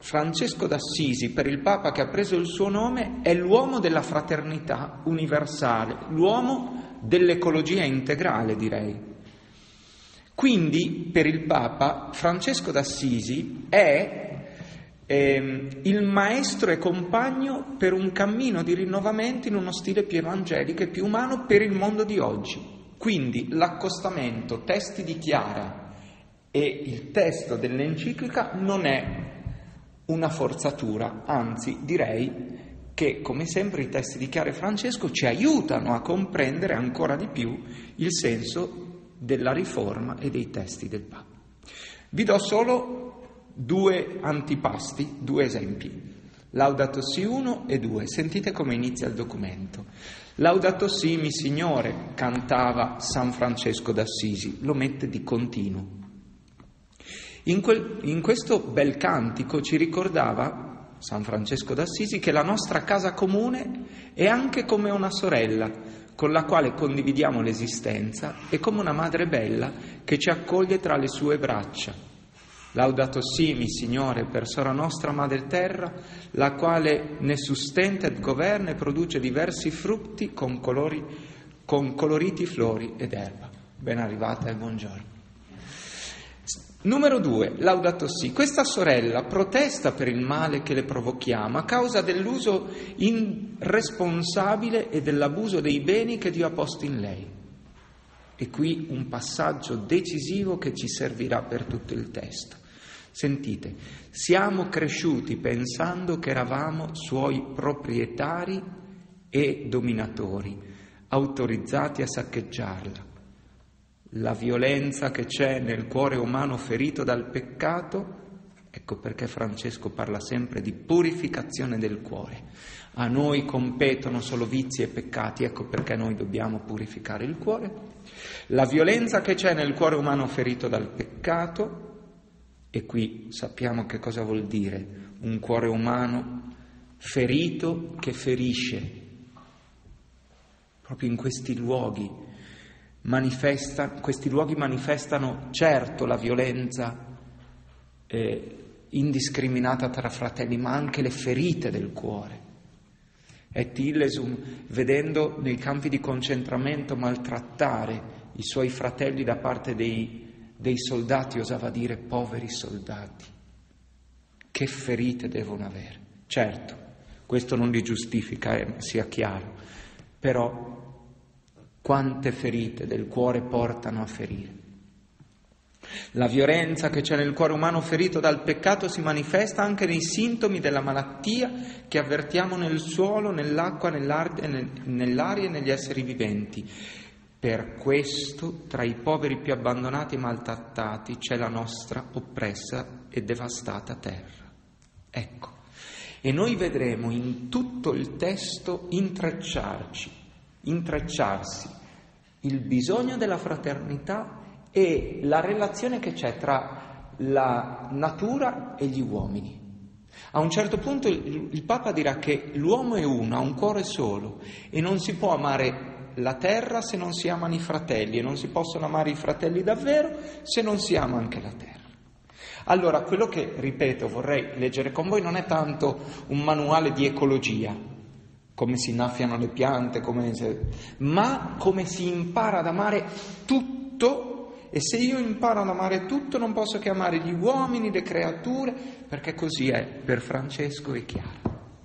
Francesco d'Assisi, per il Papa che ha preso il suo nome, è l'uomo della fraternità universale, l'uomo dell'ecologia integrale, direi. Quindi, per il Papa, Francesco d'Assisi è il maestro e compagno per un cammino di rinnovamento in uno stile più evangelico e più umano per il mondo di oggi. Quindi l'accostamento testi di Chiara e il testo dell'enciclica non è una forzatura, anzi direi che, come sempre, i testi di Chiara e Francesco ci aiutano a comprendere ancora di più il senso della riforma e dei testi del Papa. Vi do solo 2 antipasti, 2 esempi, Laudato Si 1 e 2, sentite come inizia il documento. Laudato Si, mi Signore, cantava San Francesco d'Assisi, lo mette di continuo. In questo bel cantico ci ricordava San Francesco d'Assisi che la nostra casa comune è anche come una sorella con la quale condividiamo l'esistenza e come una madre bella che ci accoglie tra le sue braccia. Laudato Si, mi Signore, per sora nostra Madre Terra, la quale ne sustenta e governa e produce diversi frutti con coloriti flori ed erba. Ben arrivata e buongiorno. Numero 2, Laudato Si. Questa sorella protesta per il male che le provochiamo a causa dell'uso irresponsabile e dell'abuso dei beni che Dio ha posto in lei. E qui un passaggio decisivo che ci servirà per tutto il testo. Sentite, siamo cresciuti pensando che eravamo suoi proprietari e dominatori, autorizzati a saccheggiarla. La violenza che c'è nel cuore umano ferito dal peccato, ecco perché Francesco parla sempre di purificazione del cuore. A noi competono solo vizi e peccati, ecco perché noi dobbiamo purificare il cuore. La violenza che c'è nel cuore umano ferito dal peccato, e qui sappiamo che cosa vuol dire un cuore umano ferito che ferisce. Proprio in questi luoghi manifestano certo la violenza indiscriminata tra fratelli, ma anche le ferite del cuore. Et illesum, vedendo nei campi di concentramento maltrattare i suoi fratelli da parte dei soldati, osava dire poveri soldati, che ferite devono avere. Certo, questo non li giustifica, sia chiaro, però quante ferite del cuore portano a ferire. La violenza che c'è nel cuore umano ferito dal peccato si manifesta anche nei sintomi della malattia che avvertiamo nel suolo, nell'acqua, nell'aria e negli esseri viventi. Per questo, tra i poveri più abbandonati e maltrattati, c'è la nostra oppressa e devastata terra. Ecco, e noi vedremo in tutto il testo intrecciarsi il bisogno della fraternità e la relazione che c'è tra la natura e gli uomini. A un certo punto il Papa dirà che l'uomo è uno, ha un cuore solo e non si può amare la terra se non si amano i fratelli e non si possono amare i fratelli davvero se non si ama anche la terra. Allora, quello che, ripeto, vorrei leggere con voi non è tanto un manuale di ecologia, come si innaffiano le piante, ma come si impara ad amare tutto, e se io imparo ad amare tutto non posso che amare gli uomini, le creature, perché così è per Francesco e Chiara.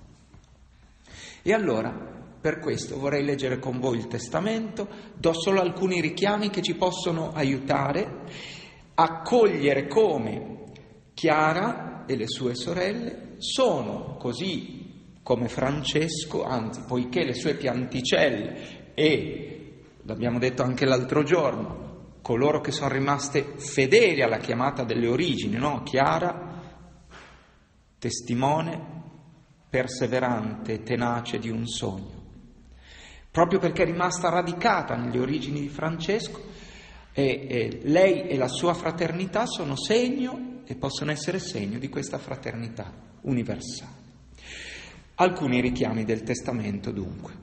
E allora, per questo vorrei leggere con voi il Testamento, do solo alcuni richiami che ci possono aiutare a cogliere come Chiara e le sue sorelle sono così come Francesco, anzi, poiché le sue pianticelle e, l'abbiamo detto anche l'altro giorno, coloro che sono rimaste fedeli alla chiamata delle origini, no? Chiara, testimone, perseverante, tenace di un sogno. Proprio perché è rimasta radicata nelle origini di Francesco, lei e la sua fraternità sono segno e possono essere segno di questa fraternità universale. Alcuni richiami del Testamento, dunque.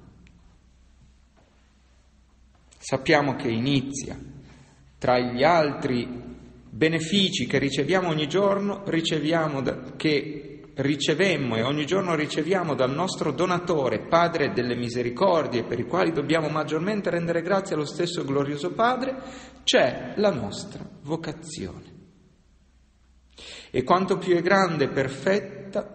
Sappiamo che inizia, tra gli altri benefici che riceviamo ogni giorno, riceviamo che ricevemmo e ogni giorno riceviamo dal nostro donatore, Padre delle misericordie, per i quali dobbiamo maggiormente rendere grazie allo stesso glorioso Padre, c'è la nostra vocazione. E quanto più è grande e perfetta,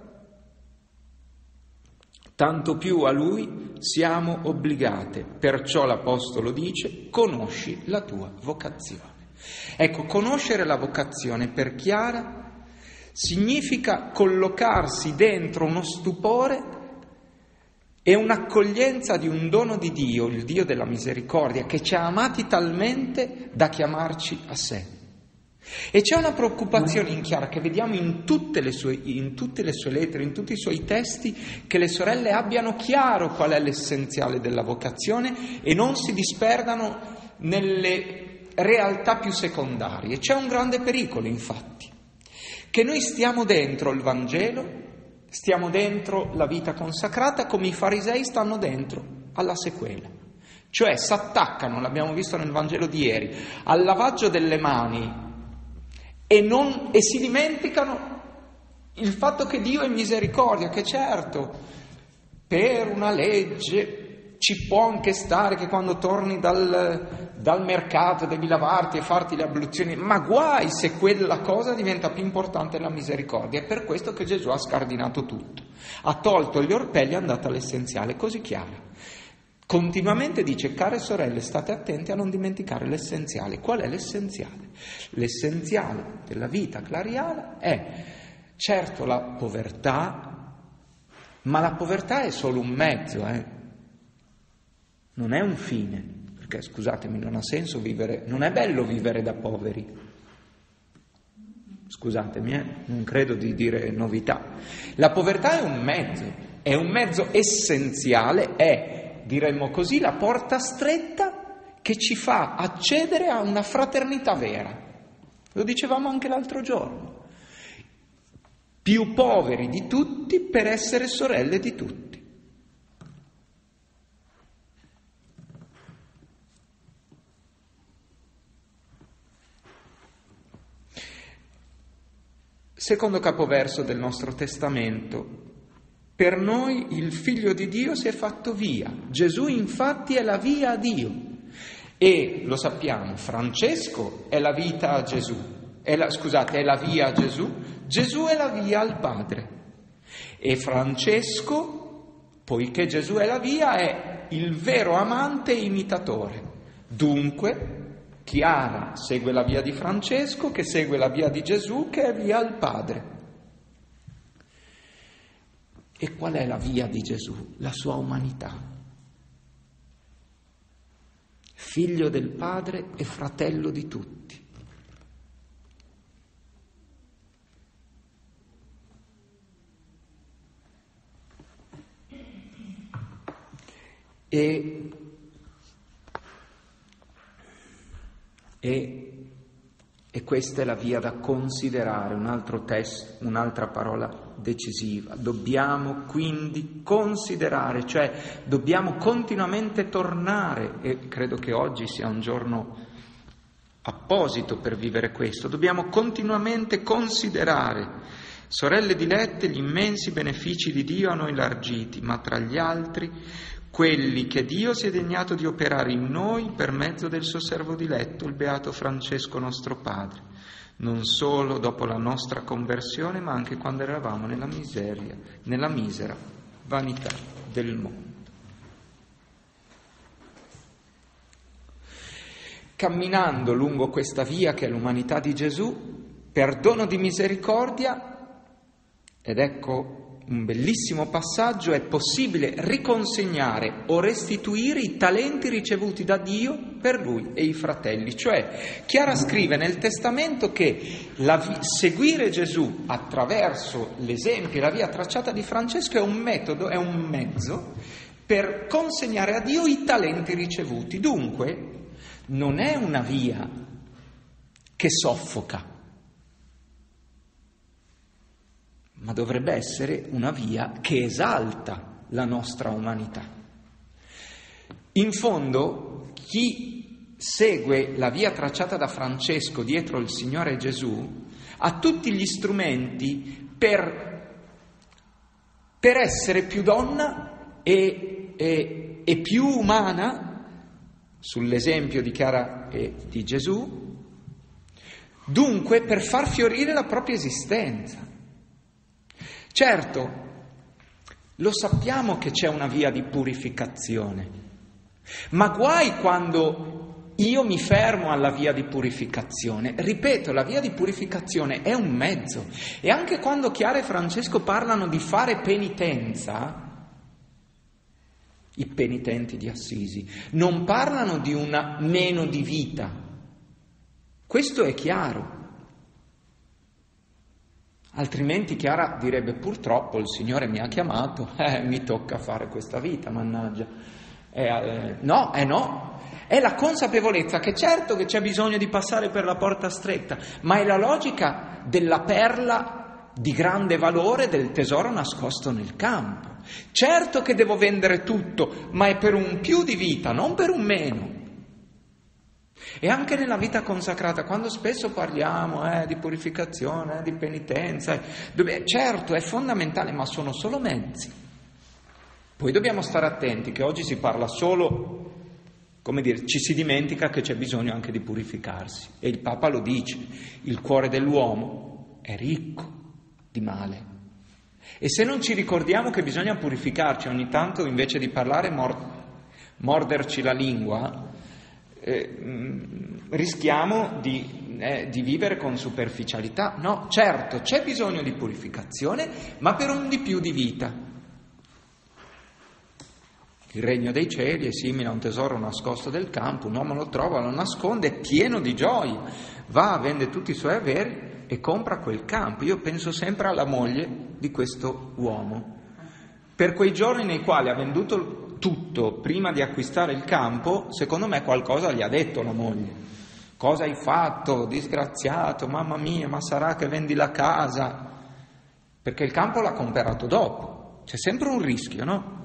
tanto più a Lui siamo obbligate. Perciò l'Apostolo dice: conosci la tua vocazione. Ecco, conoscere la vocazione per Chiara significa collocarsi dentro uno stupore e un'accoglienza di un dono di Dio, il Dio della misericordia, che ci ha amati talmente da chiamarci a sé. E c'è una preoccupazione in Chiara che vediamo in tutte le sue lettere, in tutti i suoi testi, che le sorelle abbiano chiaro qual è l'essenziale della vocazione e non si disperdano nelle realtà più secondarie. C'è un grande pericolo, infatti, che noi stiamo dentro il Vangelo, stiamo dentro la vita consacrata come i farisei stanno dentro alla sequela. Cioè s'attaccano, l'abbiamo visto nel Vangelo di ieri, al lavaggio delle mani e si dimenticano il fatto che Dio è misericordia, che certo per una legge ci può anche stare che quando torni dal mercato devi lavarti e farti le abluzioni, ma guai se quella cosa diventa più importante della misericordia. È per questo che Gesù ha scardinato tutto, ha tolto gli orpelli, è andata all'essenziale, così chiara. Continuamente dice: care sorelle, state attenti a non dimenticare l'essenziale. Qual è l'essenziale? L'essenziale della vita clariana è certo la povertà, ma la povertà è solo un mezzo, non è un fine, perché scusatemi, non ha senso vivere, non è bello vivere da poveri. Scusatemi, non credo di dire novità. La povertà è un mezzo essenziale, è, diremmo così, la porta stretta che ci fa accedere a una fraternità vera. Lo dicevamo anche l'altro giorno. Più poveri di tutti per essere sorelle di tutti. Secondo capoverso del nostro testamento. Per noi il Figlio di Dio si è fatto via. Gesù infatti è la via a Dio. E lo sappiamo, Francesco è la vita a Gesù. È la via a Gesù. Gesù è la via al Padre. E Francesco, poiché Gesù è la via, è il vero amante e imitatore. Dunque, Chiara segue la via di Francesco, che segue la via di Gesù, che è via al Padre. E qual è la via di Gesù? La sua umanità. Figlio del Padre e fratello di tutti. E questa è la via da considerare, un altro testo, un'altra parola decisiva. Dobbiamo quindi considerare, cioè dobbiamo continuamente tornare, e credo che oggi sia un giorno apposito per vivere questo, dobbiamo continuamente considerare, sorelle dilette, gli immensi benefici di Dio a noi largiti, ma tra gli altri quelli che Dio si è degnato di operare in noi per mezzo del suo servo diletto, il beato Francesco nostro padre, non solo dopo la nostra conversione, ma anche quando eravamo nella misera vanità del mondo. Camminando lungo questa via che è l'umanità di Gesù, per dono di misericordia, ed ecco un bellissimo passaggio, è possibile riconsegnare o restituire i talenti ricevuti da Dio per lui e i fratelli. Cioè, Chiara scrive nel Testamento che seguire Gesù attraverso l'esempio e la via tracciata di Francesco è un metodo, è un mezzo per consegnare a Dio i talenti ricevuti. Dunque, non è una via che soffoca, ma dovrebbe essere una via che esalta la nostra umanità. In fondo, chi segue la via tracciata da Francesco dietro il Signore Gesù ha tutti gli strumenti per per essere più donna e più umana, sull'esempio di Chiara e di Gesù, dunque per far fiorire la propria esistenza. Certo, lo sappiamo che c'è una via di purificazione, ma guai quando io mi fermo alla via di purificazione. Ripeto, la via di purificazione è un mezzo, e anche quando Chiara e Francesco parlano di fare penitenza, i penitenti di Assisi non parlano di una meno di vita, questo è chiaro. Altrimenti Chiara direbbe: purtroppo il Signore mi ha chiamato, mi tocca fare questa vita, mannaggia. No, è la consapevolezza che certo che c'è bisogno di passare per la porta stretta, ma è la logica della perla di grande valore, del tesoro nascosto nel campo. Certo che devo vendere tutto, ma è per un più di vita, non per un meno. E anche nella vita consacrata, quando spesso parliamo di purificazione, di penitenza, certo è fondamentale, ma sono solo mezzi. Poi dobbiamo stare attenti che oggi si parla solo, ci si dimentica che c'è bisogno anche di purificarsi. E il Papa lo dice: il cuore dell'uomo è ricco di male. E se non ci ricordiamo che bisogna purificarci ogni tanto, invece di parlare morderci la lingua, rischiamo di vivere con superficialità. No, certo, c'è bisogno di purificazione, ma per un di più di vita. Il regno dei cieli è simile a un tesoro nascosto del campo, un uomo lo trova, lo nasconde, è pieno di gioia, va, vende tutti i suoi averi e compra quel campo. Io penso sempre alla moglie di questo uomo. Per quei giorni nei quali ha venduto tutto prima di acquistare il campo, secondo me qualcosa gli ha detto la moglie. Cosa hai fatto, disgraziato, mamma mia, ma sarà che vendi la casa? Perché il campo l'ha comprato dopo, c'è sempre un rischio, no?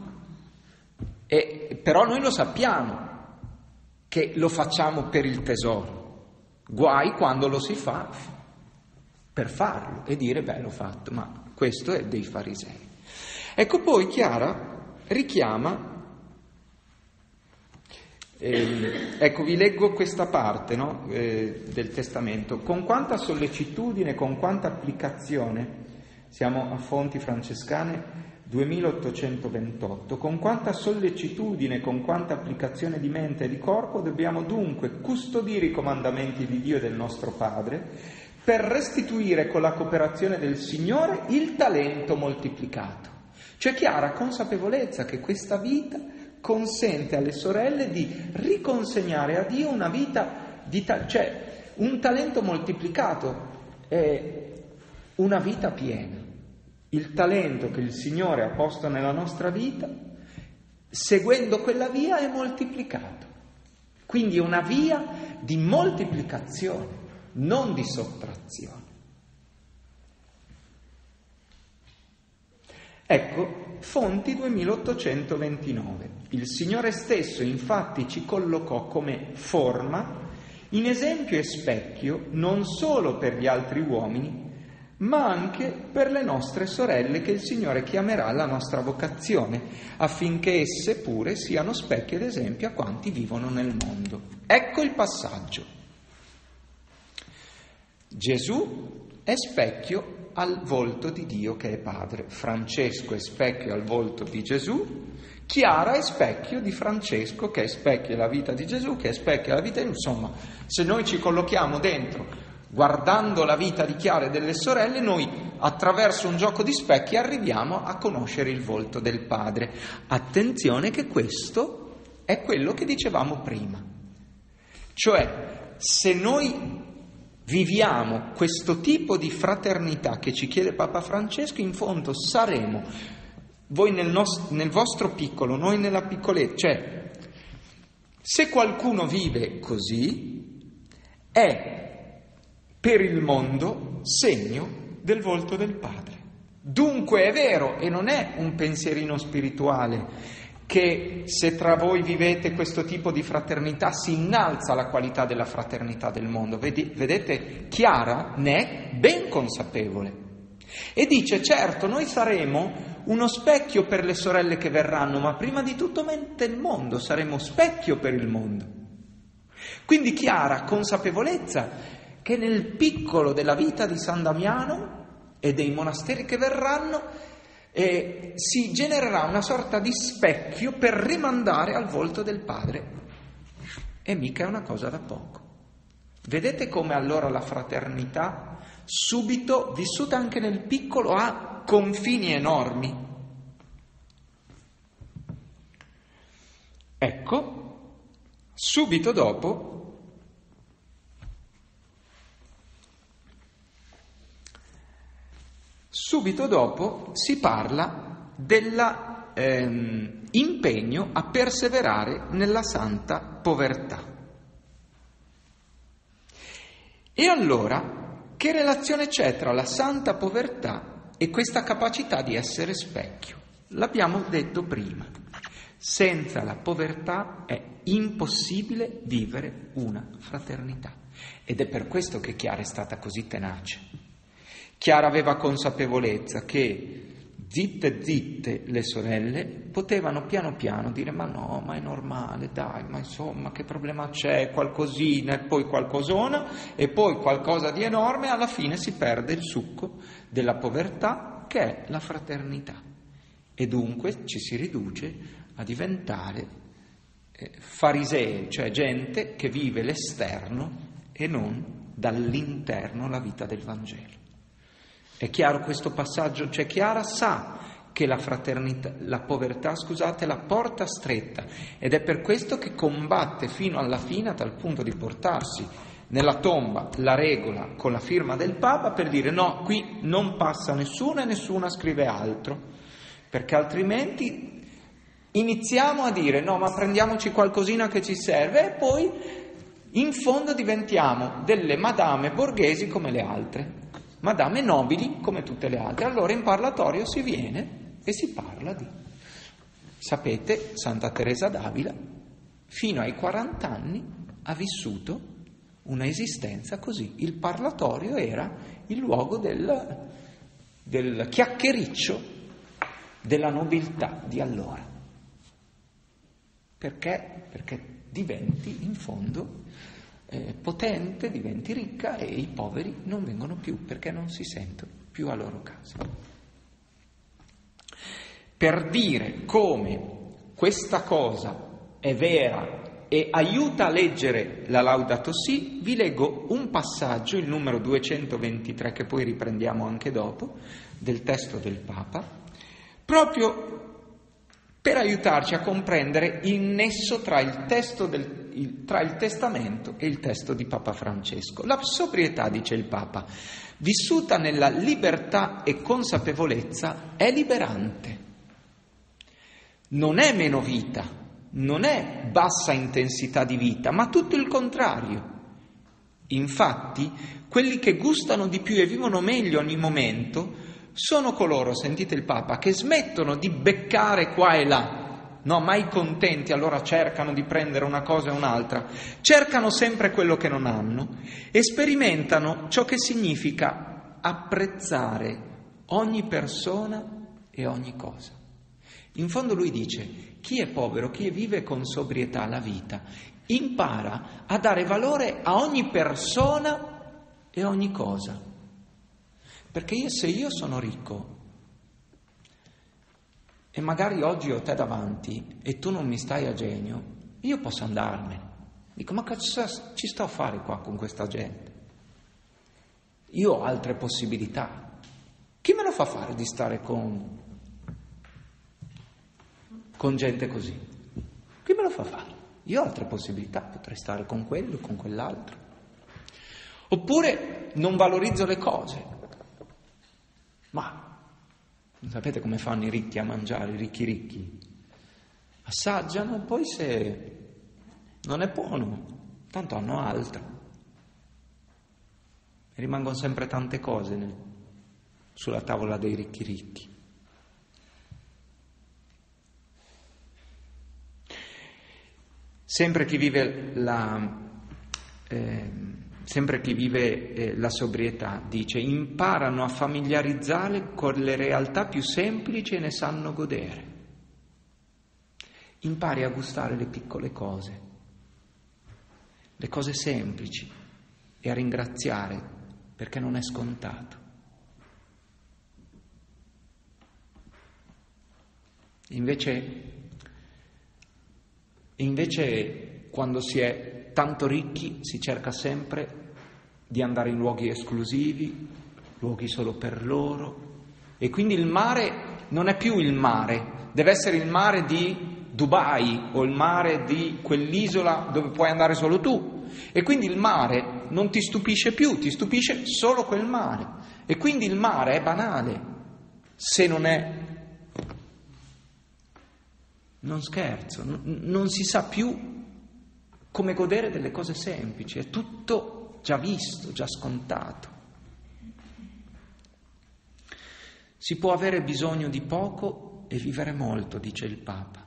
Però noi lo sappiamo che lo facciamo per il tesoro, guai quando lo si fa per farlo e dire l'ho fatto, ma questo è dei farisei. Ecco, poi Chiara richiama, vi leggo questa parte del testamento: con quanta sollecitudine, con quanta applicazione, siamo a Fonti Francescane 2828, con quanta sollecitudine, con quanta applicazione di mente e di corpo dobbiamo dunque custodire i comandamenti di Dio e del nostro Padre per restituire con la cooperazione del Signore il talento moltiplicato. C'è chiara consapevolezza che questa vita consente alle sorelle di riconsegnare a Dio una vita cioè un talento moltiplicato, una vita piena. Il talento che il Signore ha posto nella nostra vita, seguendo quella via, è moltiplicato. Quindi è una via di moltiplicazione, non di sottrazione. Ecco, Fonti 2829. Il Signore stesso infatti ci collocò come forma, in esempio e specchio, non solo per gli altri uomini, ma anche per le nostre sorelle che il Signore chiamerà alla nostra vocazione, affinché esse pure siano specchio ed esempio a quanti vivono nel mondo. Ecco il passaggio. Gesù è specchio al volto di Dio che è Padre, Francesco è specchio al volto di Gesù, Chiara è specchio di Francesco che è specchio alla vita di Gesù, che è specchio alla vita di... Insomma, se noi ci collochiamo dentro guardando la vita di Chiara e delle sorelle, noi attraverso un gioco di specchi arriviamo a conoscere il volto del Padre. Attenzione che questo è quello che dicevamo prima. Cioè, se noi viviamo questo tipo di fraternità che ci chiede Papa Francesco, in fondo saremo, voi nel vostro piccolo, noi nella piccolezza. Cioè, se qualcuno vive così, è per il mondo segno del volto del Padre. Dunque è vero, e non è un pensierino spirituale, che se tra voi vivete questo tipo di fraternità si innalza la qualità della fraternità del mondo. Vedete, Chiara ne è ben consapevole e dice: certo, noi saremo uno specchio per le sorelle che verranno, ma prima di tutto nel mondo, saremo specchio per il mondo. Quindi chiara consapevolezza che nel piccolo della vita di San Damiano e dei monasteri che verranno si genererà una sorta di specchio per rimandare al volto del Padre. E mica è una cosa da poco. Vedete come allora la fraternità, subito vissuta anche nel piccolo, ha confini enormi. Ecco, subito dopo si parla dell'impegno a perseverare nella santa povertà. E allora, che relazione c'è tra la santa povertà e questa capacità di essere specchio? L'abbiamo detto prima. Senza la povertà è impossibile vivere una fraternità. Ed è per questo che Chiara è stata così tenace. Chiara aveva consapevolezza che zitte le sorelle potevano piano piano dire ma no, ma è normale, dai, ma insomma che problema c'è, qualcosina e poi qualcosona e poi qualcosa di enorme, alla fine si perde il succo della povertà che è la fraternità e dunque ci si riduce a diventare farisei, cioè gente che vive l'esterno e non dall'interno la vita del Vangelo. È chiaro questo passaggio? Cioè Chiara sa che la povertà, la porta stretta ed è per questo che combatte fino alla fine a tal punto di portarsi nella tomba la regola con la firma del Papa per dire no, qui non passa nessuno e nessuna scrive altro, perché altrimenti iniziamo a dire no, ma prendiamoci qualcosina che ci serve e poi in fondo diventiamo delle madame borghesi come le altre. Madame nobili come tutte le altre. Allora in parlatorio si viene e si parla di... Sapete, Santa Teresa d'Avila fino ai 40 anni ha vissuto una esistenza così. Il parlatorio era il luogo del chiacchiericcio della nobiltà di allora. Perché? Perché diventi in fondo potente, diventi ricca e i poveri non vengono più perché non si sentono più a loro casa. Per dire come questa cosa è vera e aiuta a leggere la Laudato Si, vi leggo un passaggio, il numero 223, che poi riprendiamo anche dopo, del testo del Papa, proprio per aiutarci a comprendere il nesso tra il Testamento e il testo di Papa Francesco. La sobrietà, dice il Papa, vissuta nella libertà e consapevolezza, è liberante. Non è meno vita, non è bassa intensità di vita, ma tutto il contrario. Infatti, quelli che gustano di più e vivono meglio ogni momento sono coloro, sentite il Papa, che smettono di beccare qua e là, no, mai contenti, allora cercano di prendere una cosa e un'altra, cercano sempre quello che non hanno e sperimentano ciò che significa apprezzare ogni persona e ogni cosa. In fondo lui dice, chi è povero, chi vive con sobrietà la vita, impara a dare valore a ogni persona e ogni cosa. Perché se io sono ricco e magari oggi ho te davanti e tu non mi stai a genio, io posso andarmene. Dico, ma cosa ci sto a fare qua con questa gente? Io ho altre possibilità. Chi me lo fa fare di stare con gente così? Chi me lo fa fare? Io ho altre possibilità, potrei stare con quello, con quell'altro. Oppure non valorizzo le cose. Ma sapete come fanno i ricchi a mangiare, i ricchi? Assaggiano e poi se non è buono, tanto hanno altro. E rimangono sempre tante cose sulla tavola dei ricchi. Sempre chi vive la sempre chi vive la sobrietà, dice: imparano a familiarizzare con le realtà più semplici e ne sanno godere. Impari a gustare le piccole cose, le cose semplici, e a ringraziare perché non è scontato. Invece quando si è tanto ricchi si cerca sempre di andare in luoghi esclusivi, luoghi solo per loro, e quindi il mare non è più il mare, deve essere il mare di Dubai o il mare di quell'isola dove puoi andare solo tu, e quindi il mare non ti stupisce più, ti stupisce solo quel mare, e quindi il mare è banale se non scherzo, non si sa più come godere delle cose semplici, è tutto già visto, già scontato. Si può avere bisogno di poco e vivere molto, dice il Papa.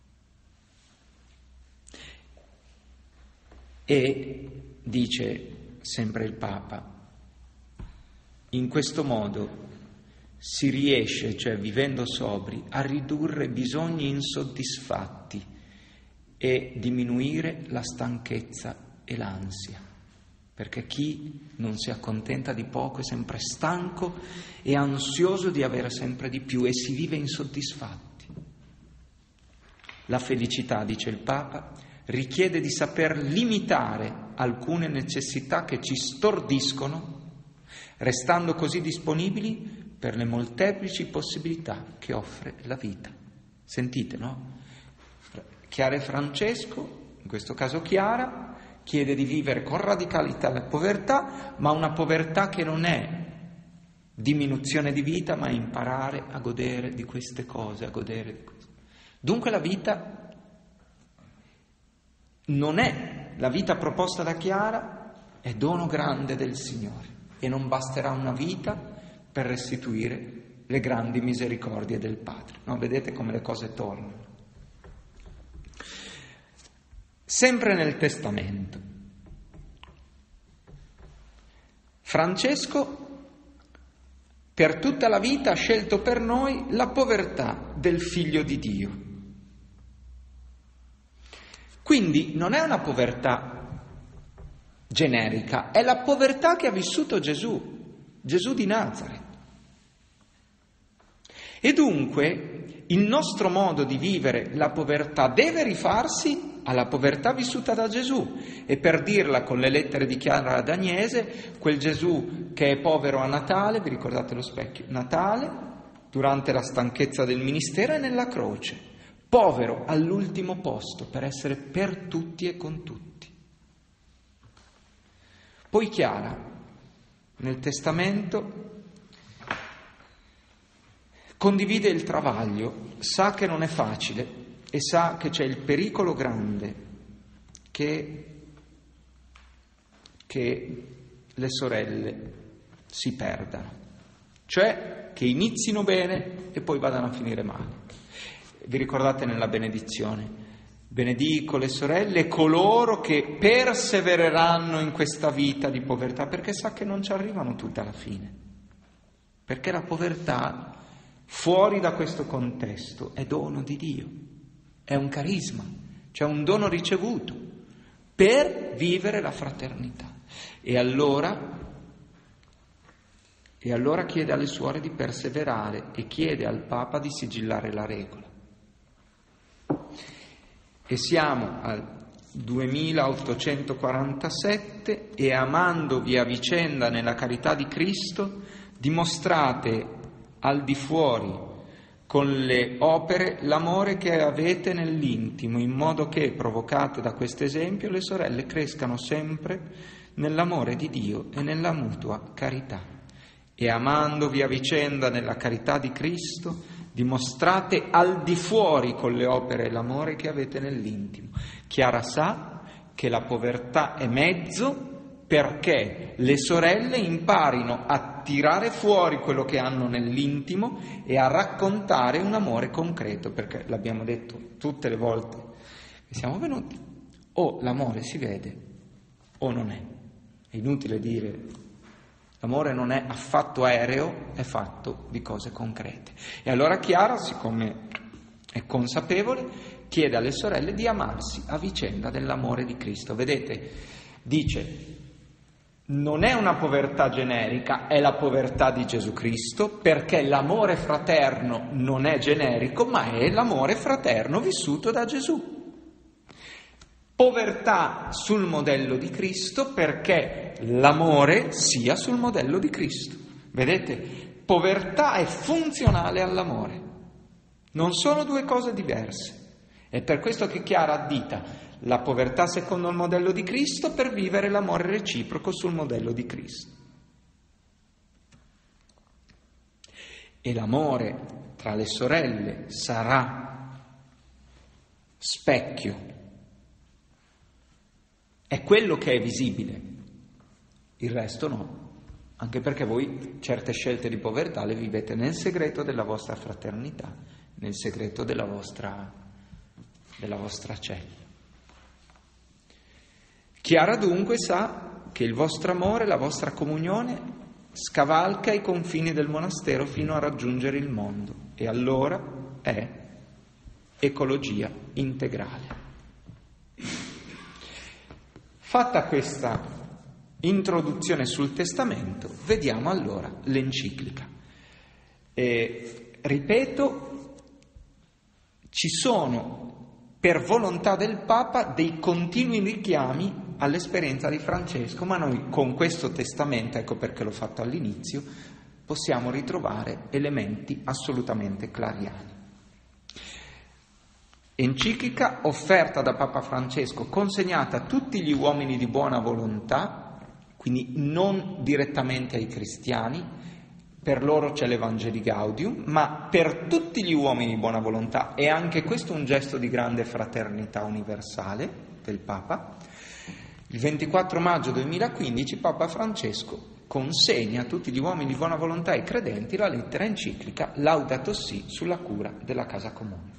E dice sempre il Papa, in questo modo si riesce, cioè vivendo sobri, a ridurre bisogni insoddisfatti e diminuire la stanchezza e l'ansia, perché chi non si accontenta di poco è sempre stanco e ansioso di avere sempre di più, e si vive insoddisfatti. La felicità, dice il Papa, richiede di saper limitare alcune necessità che ci stordiscono, restando così disponibili per le molteplici possibilità che offre la vita. Sentite, no? Chiara e Francesco, in questo caso Chiara, chiede di vivere con radicalità la povertà, ma una povertà che non è diminuzione di vita, ma imparare a godere di queste cose, a godere di questo. Dunque la vita non è, la vita proposta da Chiara è dono grande del Signore, e non basterà una vita per restituire le grandi misericordie del Padre. No? Vedete come le cose tornano. Sempre nel Testamento, Francesco per tutta la vita ha scelto per noi la povertà del Figlio di Dio. Quindi non è una povertà generica, è la povertà che ha vissuto Gesù di Nazaret. E dunque il nostro modo di vivere la povertà deve rifarsi alla povertà vissuta da Gesù, e per dirla con le lettere di Chiara ad Agnese, quel Gesù che è povero a Natale, vi ricordate lo specchio? Natale, durante la stanchezza del ministero, è nella croce, povero all'ultimo posto per essere per tutti e con tutti. Poi Chiara, nel Testamento, condivide il travaglio, sa che non è facile e sa che c'è il pericolo grande che le sorelle si perdano, cioè che inizino bene e poi vadano a finire male. Vi ricordate nella benedizione? Benedico le sorelle e coloro che persevereranno in questa vita di povertà, perché sa che non ci arrivano tutte alla fine, perché la povertà fuori da questo contesto è dono di Dio, è un carisma, cioè un dono ricevuto per vivere la fraternità. E allora chiede alle suore di perseverare e chiede al Papa di sigillare la regola. E siamo al 2847 e amandovi a vicenda nella carità di Cristo dimostrate al di fuori con le opere l'amore che avete nell'intimo, in modo che, provocate da questo esempio, le sorelle crescano sempre nell'amore di Dio e nella mutua carità. E amandovi a vicenda nella carità di Cristo, dimostrate al di fuori con le opere l'amore che avete nell'intimo. Chiara sa che la povertà è mezzo perché le sorelle imparino a tirare fuori quello che hanno nell'intimo e a raccontare un amore concreto, perché l'abbiamo detto tutte le volte che siamo venuti, o l'amore si vede o non è. E inutile dire, l'amore non è affatto aereo, è fatto di cose concrete. E allora Chiara, siccome è consapevole, chiede alle sorelle di amarsi a vicenda dell'amore di Cristo. Vedete, dice, non è una povertà generica, è la povertà di Gesù Cristo, perché l'amore fraterno non è generico, ma è l'amore fraterno vissuto da Gesù. Povertà sul modello di Cristo, perché l'amore sia sul modello di Cristo. Vedete, povertà è funzionale all'amore, non sono due cose diverse. È per questo che Chiara addita la povertà secondo il modello di Cristo per vivere l'amore reciproco sul modello di Cristo. E l'amore tra le sorelle sarà specchio, è quello che è visibile, il resto no, anche perché voi certe scelte di povertà le vivete nel segreto della vostra fraternità, nel segreto della vostra cella. Chiara dunque sa che il vostro amore, la vostra comunione scavalca i confini del monastero fino a raggiungere il mondo, e allora è ecologia integrale. Fatta questa introduzione sul testamento, vediamo allora l'enciclica. Ripeto, ci sono per volontà del Papa dei continui richiami all'esperienza di Francesco, ma noi con questo testamento, ecco perché l'ho fatto all'inizio, possiamo ritrovare elementi assolutamente clariani. Enciclica offerta da Papa Francesco, consegnata a tutti gli uomini di buona volontà, quindi non direttamente ai cristiani, per loro c'è l'Evangelii Gaudium, ma per tutti gli uomini di buona volontà, e anche questo un gesto di grande fraternità universale del Papa. Il 24 maggio 2015 Papa Francesco consegna a tutti gli uomini di buona volontà e credenti la lettera enciclica Laudato Si sulla cura della casa comune.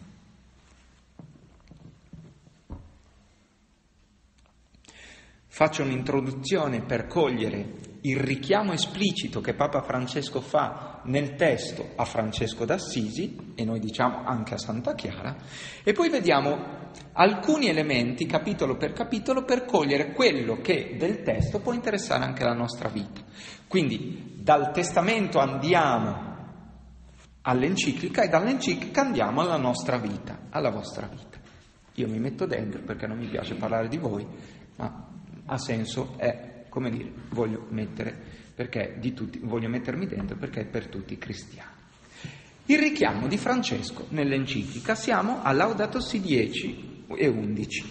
Faccio un'introduzione per cogliere il richiamo esplicito che Papa Francesco fa nel testo a Francesco d'Assisi, e noi diciamo anche a Santa Chiara, e poi vediamo alcuni elementi capitolo per capitolo per cogliere quello che del testo può interessare anche la nostra vita. Quindi dal testamento andiamo all'enciclica e dall'enciclica andiamo alla nostra vita, alla vostra vita. Io mi metto dentro perché non mi piace parlare di voi, ma ha senso, è come dire, voglio mettermi dentro perché è per tutti i cristiani. Il richiamo di Francesco nell'enciclica, siamo a Laudato Si 10 e 11.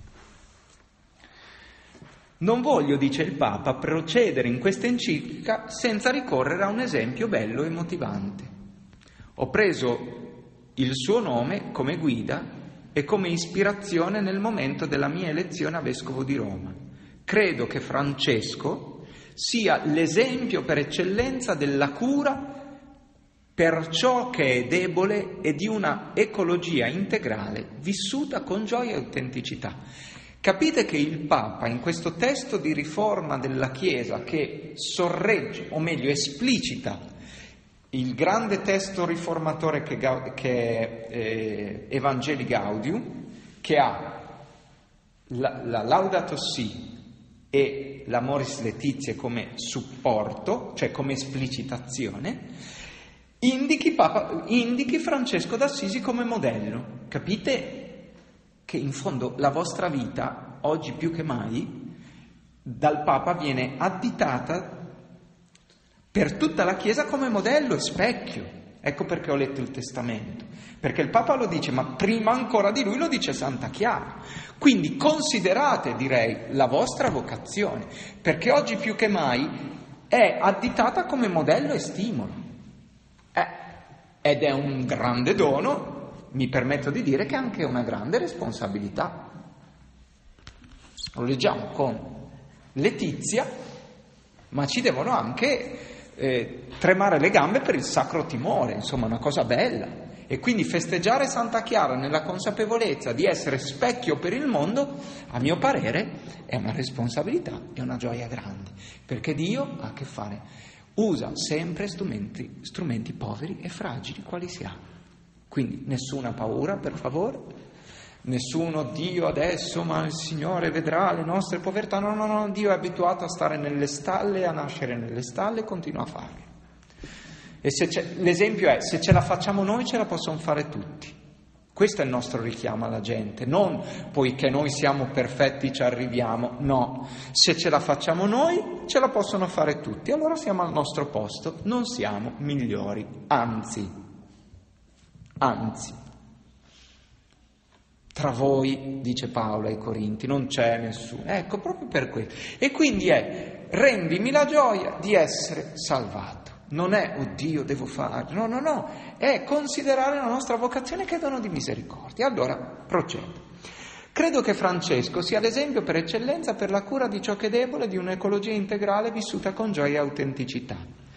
Non voglio, dice il Papa, procedere in questa enciclica senza ricorrere a un esempio bello e motivante. Ho preso il suo nome come guida e come ispirazione nel momento della mia elezione a Vescovo di Roma. Credo che Francesco sia l'esempio per eccellenza della cura per ciò che è debole e di una ecologia integrale vissuta con gioia e autenticità. Capite che il Papa in questo testo di riforma della Chiesa che sorregge, o meglio esplicita, il grande testo riformatore che è Evangelii Gaudium, che ha la Laudato Si e l'Amoris Laetitia come supporto, cioè come esplicitazione, indichi Francesco d'Assisi come modello. Capite che in fondo la vostra vita, oggi più che mai, dal Papa viene additata per tutta la Chiesa come modello e specchio. Ecco perché ho letto il testamento, perché il Papa lo dice, ma prima ancora di lui lo dice Santa Chiara. Quindi considerate, direi, la vostra vocazione, perché oggi più che mai è additata come modello e stimolo. Ed è un grande dono, mi permetto di dire che è anche una grande responsabilità. Lo leggiamo con Letizia, ma ci devono anche tremare le gambe per il sacro timore, insomma una cosa bella. E quindi festeggiare Santa Chiara nella consapevolezza di essere specchio per il mondo, a mio parere, è una responsabilità e una gioia grande, perché Dio ha a che fare, usa sempre strumenti poveri e fragili, quali si ha. Quindi nessuna paura, per favore, nessuno Dio adesso, ma il Signore vedrà le nostre povertà. No, Dio è abituato a stare nelle stalle, a nascere nelle stalle e continua a farlo. E l'esempio è, se ce la facciamo noi, ce la possono fare tutti. Questo è il nostro richiamo alla gente, non poiché noi siamo perfetti ci arriviamo, no. Se ce la facciamo noi, ce la possono fare tutti, allora siamo al nostro posto, non siamo migliori, anzi, tra voi, dice Paolo ai Corinti, non c'è nessuno. Ecco, proprio per questo. E quindi rendimi la gioia di essere salvato. Non è, oddio, devo fare, no, è considerare la nostra vocazione che è dono di misericordia. Allora, procedo. Credo che Francesco sia l'esempio per eccellenza per la cura di ciò che è debole, di un'ecologia integrale vissuta con gioia e autenticità.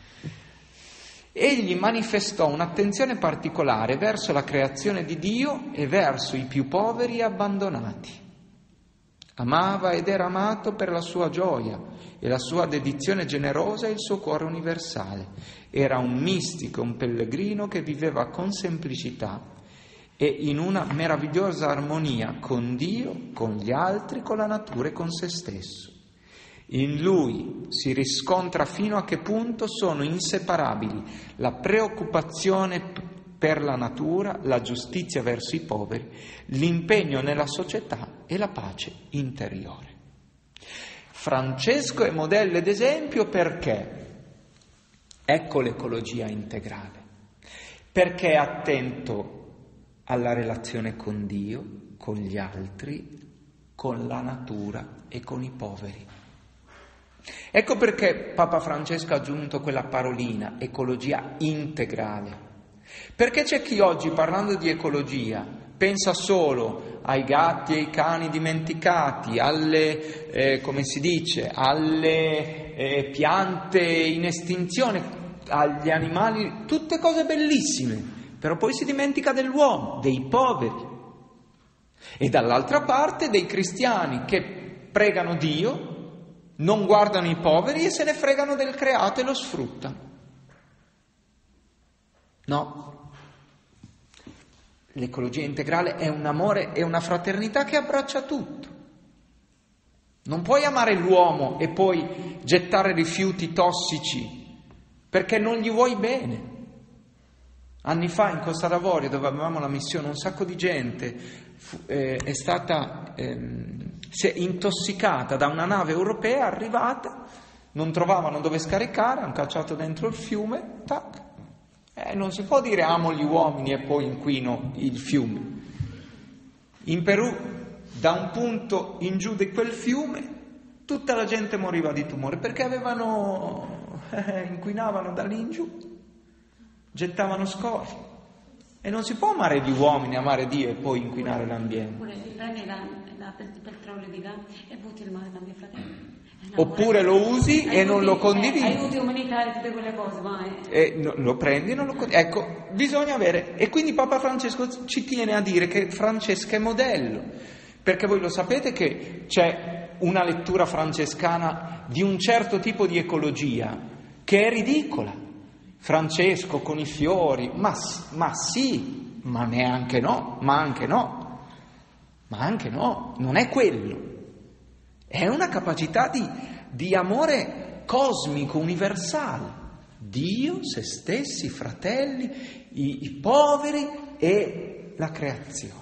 Egli manifestò un'attenzione particolare verso la creazione di Dio e verso i più poveri e abbandonati. Amava ed era amato per la sua gioia e la sua dedizione generosa e il suo cuore universale. Era un mistico, un pellegrino che viveva con semplicità e in una meravigliosa armonia con Dio, con gli altri, con la natura e con se stesso. In lui si riscontra fino a che punto sono inseparabili la preoccupazione per la natura, la giustizia verso i poveri, l'impegno nella società e la pace interiore. Francesco è modello ed esempio perché? Ecco l'ecologia integrale. Perché è attento alla relazione con Dio, con gli altri, con la natura e con i poveri. Ecco perché Papa Francesco ha aggiunto quella parolina, ecologia integrale. Perché c'è chi oggi, parlando di ecologia, pensa solo ai gatti e ai cani dimenticati, alle, alle piante in estinzione, agli animali, tutte cose bellissime, però poi si dimentica dell'uomo, dei poveri. E dall'altra parte dei cristiani che pregano Dio, non guardano i poveri e se ne fregano del creato e lo sfruttano. No, l'ecologia integrale è un amore e una fraternità che abbraccia tutto. Non puoi amare l'uomo e poi gettare rifiuti tossici perché non gli vuoi bene. Anni fa in Costa d'Avorio, dove avevamo la missione, un sacco di gente si è intossicata da una nave europea arrivata, non trovavano dove scaricare, hanno cacciato dentro il fiume, tac. Non si può dire amo gli uomini e poi inquino il fiume. In Perù, da un punto in giù di quel fiume, tutta la gente moriva di tumore perché inquinavano da lì in giù, gettavano scorie. E non si può amare gli uomini, amare Dio e poi inquinare l'ambiente. Oppure prendi il petrolio di là e butti il mare da mio fratello. Oppure lo usi e non lo condividi. Aiuti umanitari, tutte quelle cose, lo prendi e non lo condividi. Ecco, bisogna avere. E quindi Papa Francesco ci tiene a dire che Francesca è modello. Perché voi lo sapete che c'è una lettura francescana di un certo tipo di ecologia che è ridicola. Francesco con i fiori, ma sì, ma neanche no, ma anche no, non è quello. È una capacità di amore cosmico, universale. Dio, se stessi, i fratelli, i poveri e la creazione.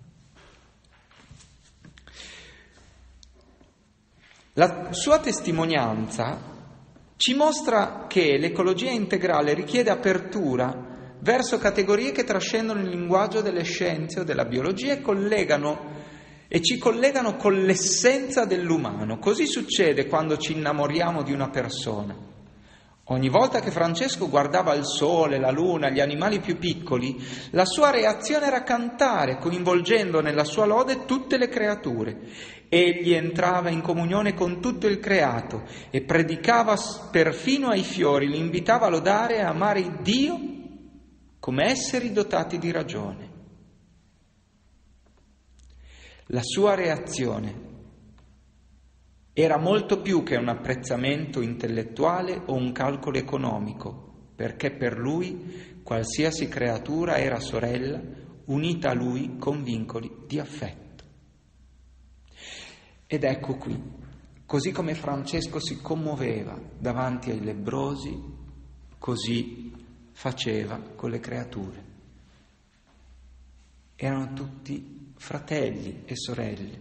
La sua testimonianza ci mostra che l'ecologia integrale richiede apertura verso categorie che trascendono il linguaggio delle scienze o della biologia e ci collegano con l'essenza dell'umano. Così succede quando ci innamoriamo di una persona. Ogni volta che Francesco guardava il sole, la luna, gli animali più piccoli, la sua reazione era cantare, coinvolgendo nella sua lode tutte le creature. Egli entrava in comunione con tutto il creato e predicava perfino ai fiori, li invitava a lodare e a amare Dio come esseri dotati di ragione. La sua reazione era molto più che un apprezzamento intellettuale o un calcolo economico, perché per lui qualsiasi creatura era sorella, unita a lui con vincoli di affetto. Ed ecco qui, così come Francesco si commuoveva davanti ai lebbrosi, così faceva con le creature. Erano tutti fratelli e sorelle.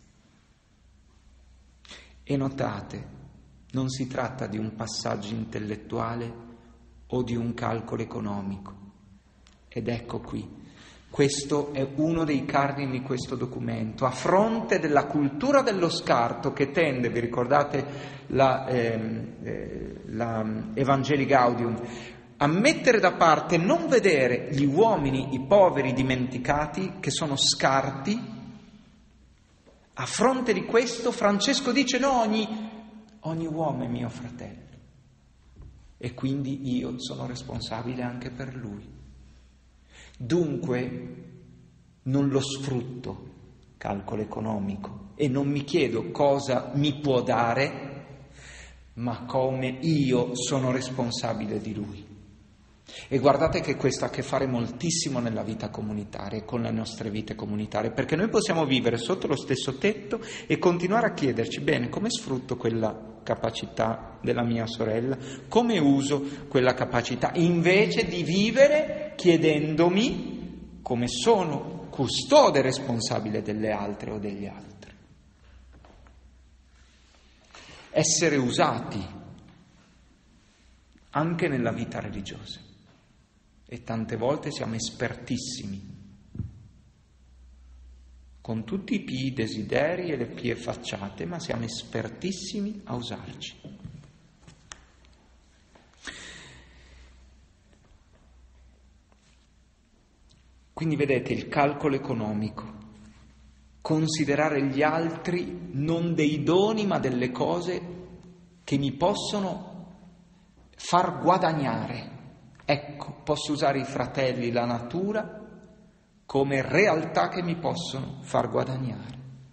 E notate, non si tratta di un passaggio intellettuale o di un calcolo economico. Ed ecco qui, questo è uno dei cardini di questo documento, a fronte della cultura dello scarto che tende, vi ricordate la Evangelii Gaudium, a mettere da parte, non vedere gli uomini, i poveri dimenticati, che sono scarti. A fronte di questo Francesco dice no, ogni uomo è mio fratello e quindi io sono responsabile anche per lui. Dunque non lo sfrutto, calcolo economico, e non mi chiedo cosa mi può dare, ma come io sono responsabile di lui. E guardate che questo ha a che fare moltissimo nella vita comunitaria e con le nostre vite comunitarie, perché noi possiamo vivere sotto lo stesso tetto e continuare a chiederci, bene, come sfrutto quella capacità della mia sorella, come uso quella capacità, invece di vivere chiedendomi come sono custode responsabile delle altre o degli altri. Essere usati anche nella vita religiosa. E tante volte siamo espertissimi, con tutti i pii desideri e le pie facciate, ma siamo espertissimi a usarci. Quindi vedete il calcolo economico, considerare gli altri non dei doni ma delle cose che mi possono far guadagnare. Ecco, posso usare i fratelli, la natura, come realtà che mi possono far guadagnare.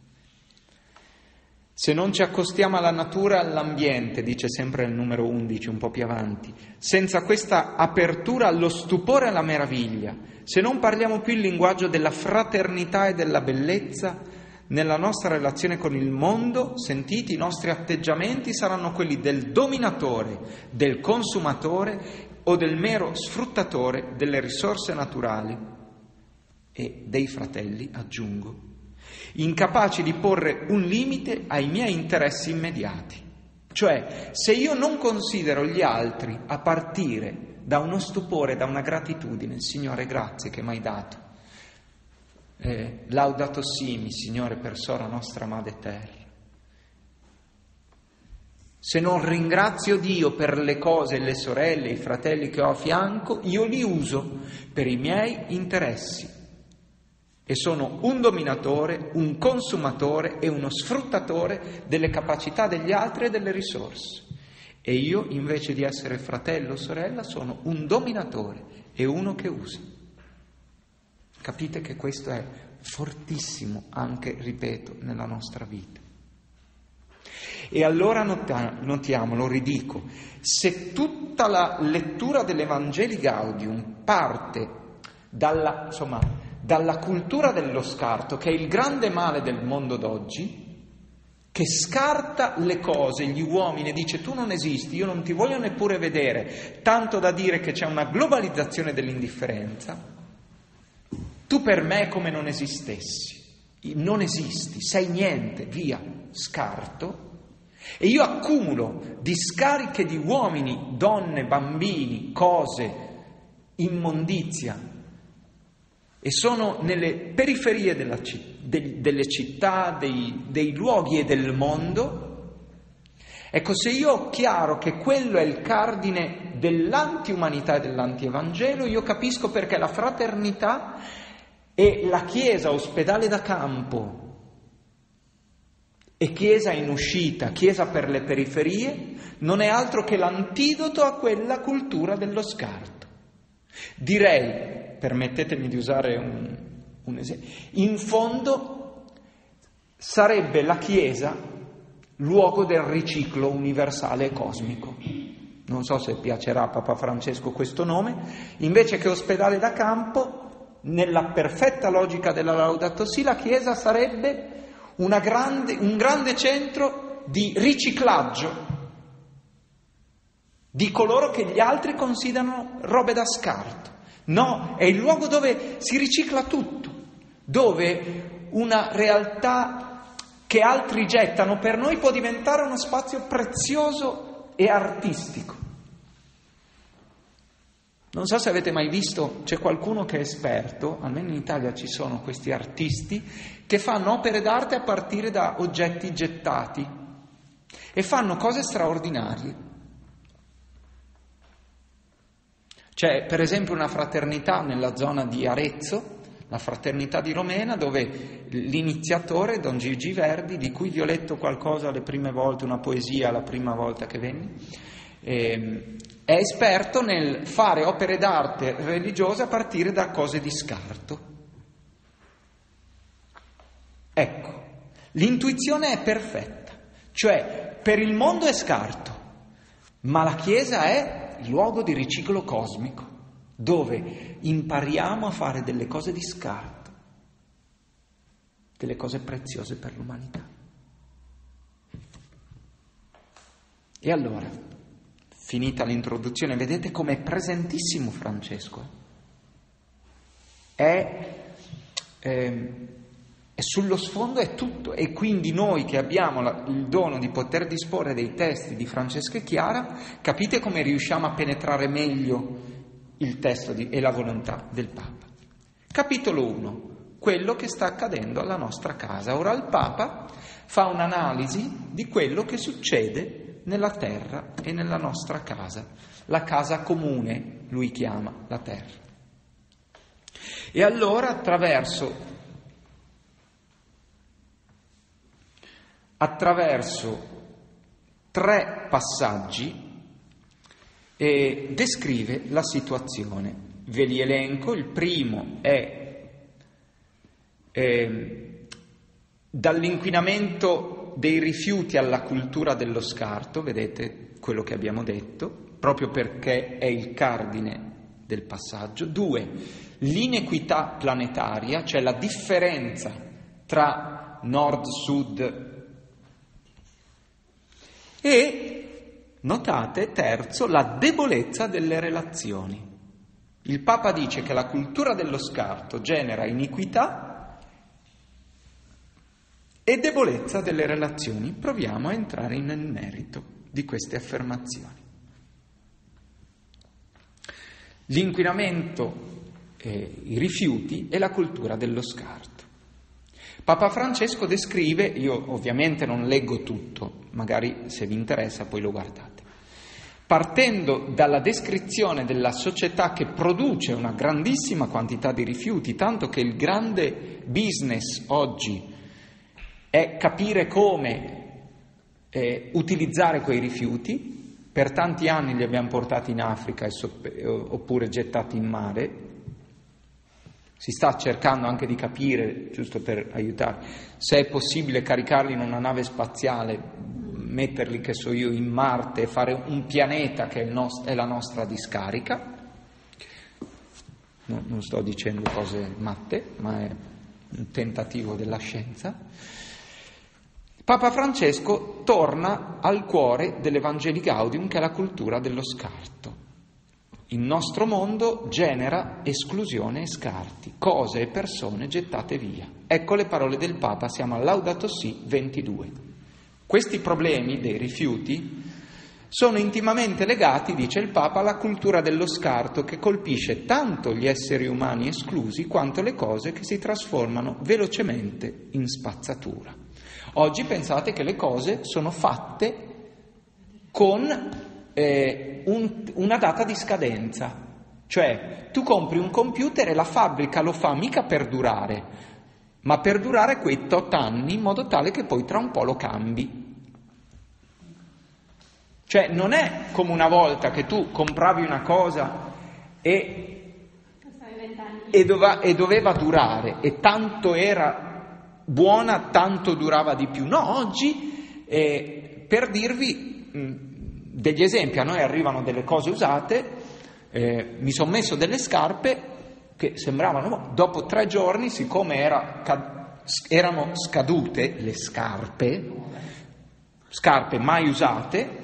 Se non ci accostiamo alla natura e all'ambiente, dice sempre il numero 11, un po' più avanti, senza questa apertura allo stupore e alla meraviglia, se non parliamo più il linguaggio della fraternità e della bellezza, nella nostra relazione con il mondo, sentite, i nostri atteggiamenti saranno quelli del dominatore, del consumatore o del mero sfruttatore delle risorse naturali e dei fratelli, aggiungo, incapaci di porre un limite ai miei interessi immediati. Cioè, se io non considero gli altri a partire da uno stupore, da una gratitudine, Signore grazie che mi hai dato, laudato simi, Signore, per sora nostra Madre Terra, se non ringrazio Dio per le cose, le sorelle, i fratelli che ho a fianco, io li uso per i miei interessi e sono un dominatore, un consumatore e uno sfruttatore delle capacità degli altri e delle risorse. E io, invece di essere fratello o sorella, sono un dominatore e uno che usa. Capite che questo è fortissimo anche, ripeto, nella nostra vita. E allora notiamo, lo ridico, se tutta la lettura dell'Evangelii Gaudium parte dalla cultura dello scarto, che è il grande male del mondo d'oggi, che scarta le cose, gli uomini, e dice tu non esisti, io non ti voglio neppure vedere, tanto da dire che c'è una globalizzazione dell'indifferenza, tu per me è come non esistessi, non esisti, sei niente, via, scarto. E io accumulo discariche di uomini, donne, bambini, cose, immondizia, e sono nelle periferie delle città, dei luoghi e del mondo. Ecco, se io ho chiaro che quello è il cardine dell'anti-umanità e dell'anti-evangelo, io capisco perché la fraternità e la Chiesa, ospedale da campo, e chiesa in uscita, chiesa per le periferie, non è altro che l'antidoto a quella cultura dello scarto. Direi, permettetemi di usare un esempio, in fondo sarebbe la chiesa luogo del riciclo universale e cosmico. Non so se piacerà a Papa Francesco questo nome. Invece che ospedale da campo, nella perfetta logica della Laudato Si, la chiesa sarebbe un grande centro di riciclaggio di coloro che gli altri considerano robe da scarto. No, è il luogo dove si ricicla tutto, dove una realtà che altri gettano per noi può diventare uno spazio prezioso e artistico. Non so se avete mai visto, c'è qualcuno che è esperto, almeno in Italia ci sono questi artisti, che fanno opere d'arte a partire da oggetti gettati e fanno cose straordinarie. C'è per esempio una fraternità nella zona di Arezzo, la fraternità di Romena, dove l'iniziatore, Don Gigi Verdi, di cui vi ho letto qualcosa le prime volte, una poesia la prima volta che venni, è esperto nel fare opere d'arte religiose a partire da cose di scarto. Ecco, l'intuizione è perfetta, cioè per il mondo è scarto, ma la Chiesa è il luogo di riciclo cosmico, dove impariamo a fare delle cose di scarto, delle cose preziose per l'umanità. E allora, finita l'introduzione, vedete com'è presentissimo Francesco. È sullo sfondo è tutto, e quindi noi che abbiamo il dono di poter disporre dei testi di Francesco e Chiara, capite come riusciamo a penetrare meglio il testo e la volontà del Papa. Capitolo 1, quello che sta accadendo alla nostra casa. Ora il Papa fa un'analisi di quello che succede nella terra e nella nostra casa, la casa comune, lui chiama la terra. E allora attraverso 3 passaggi descrive la situazione. Ve li elenco. Il primo è dall'inquinamento dei rifiuti alla cultura dello scarto, vedete quello che abbiamo detto, proprio perché è il cardine del passaggio. 2, l'inequità planetaria, cioè la differenza tra nord-sud. E, notate, terzo, la debolezza delle relazioni. Il Papa dice che la cultura dello scarto genera iniquità e debolezza delle relazioni. Proviamo a entrare nel merito di queste affermazioni. L'inquinamento, i rifiuti e la cultura dello scarto. Papa Francesco descrive, io ovviamente non leggo tutto, magari se vi interessa poi lo guardate, partendo dalla descrizione della società che produce una grandissima quantità di rifiuti, tanto che il grande business oggi è capire come utilizzare quei rifiuti. Per tanti anni li abbiamo portati in Africa oppure gettati in mare. Si sta cercando anche di capire, giusto per aiutare, se è possibile caricarli in una nave spaziale, metterli, che so io, in Marte e fare un pianeta che è la nostra discarica. No, non sto dicendo cose matte, ma è un tentativo della scienza. Papa Francesco torna al cuore dell'Evangelii Gaudium, che è la cultura dello scarto. Il nostro mondo genera esclusione e scarti, cose e persone gettate via. Ecco le parole del Papa, siamo a Laudato Si 22. Questi problemi dei rifiuti sono intimamente legati, dice il Papa, alla cultura dello scarto, che colpisce tanto gli esseri umani esclusi quanto le cose che si trasformano velocemente in spazzatura. Oggi pensate che le cose sono fatte con una data di scadenza, cioè tu compri un computer e la fabbrica lo fa mica per durare, ma per durare quei tot anni in modo tale che poi tra un po' lo cambi. Cioè non è come una volta che tu compravi una cosa e doveva durare, e tanto era buona, tanto durava di più. No, oggi, per dirvi degli esempi, a noi arrivano delle cose usate, mi sono messo delle scarpe che sembravano, dopo 3 giorni, siccome erano scadute le scarpe mai usate,